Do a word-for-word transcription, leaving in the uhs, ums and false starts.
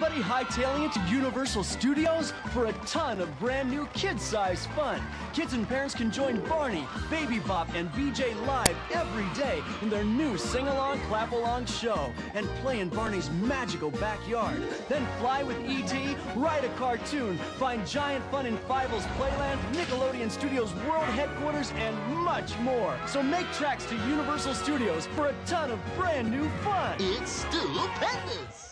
everybody hightailing it to Universal Studios for a ton of brand new kid-sized fun. Kids and parents can join Barney, Baby Bop, and B J live every day in their new sing-along, clap-along show and play in Barney's magical backyard. Then fly with E T, ride a cartoon, find giant fun in Fievel's Playland, Nickelodeon Studios World Headquarters, and much more. So make tracks to Universal Studios for a ton of brand new fun. It's stupendous!